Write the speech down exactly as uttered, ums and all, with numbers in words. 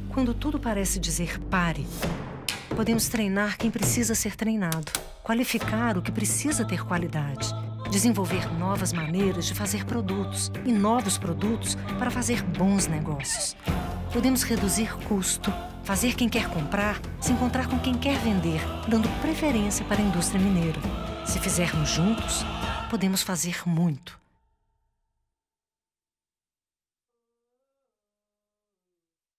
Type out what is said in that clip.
Quando tudo parece dizer pare, podemos treinar quem precisa ser treinado, qualificar o que precisa ter qualidade, desenvolver novas maneiras de fazer produtos e novos produtos para fazer bons negócios. Podemos reduzir custo, fazer quem quer comprar se encontrar com quem quer vender, dando preferência para a indústria mineira. Se fizermos juntos, podemos fazer muito.